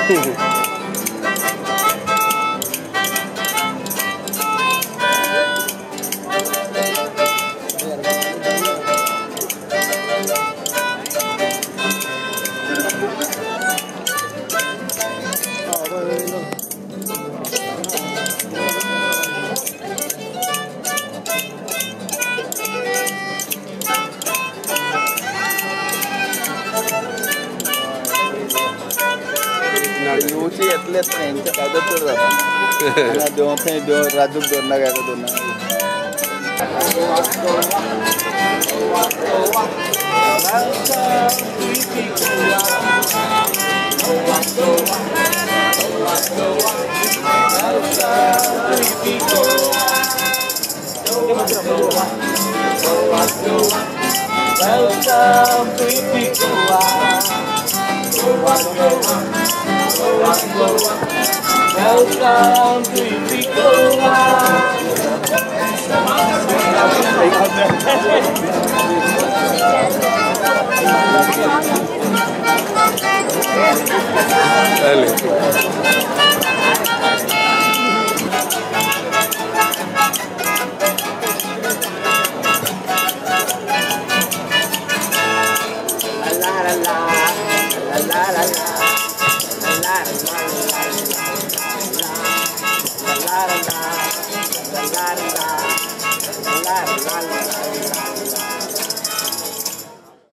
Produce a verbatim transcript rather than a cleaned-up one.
यूची એટલે જ નહીં તો કાદો તો રहा દો थे दो राजू दोना गया तो दोना Welcome to Ipicoa. Welcome to Ipicoa. Dale. La la la la la la la la la la la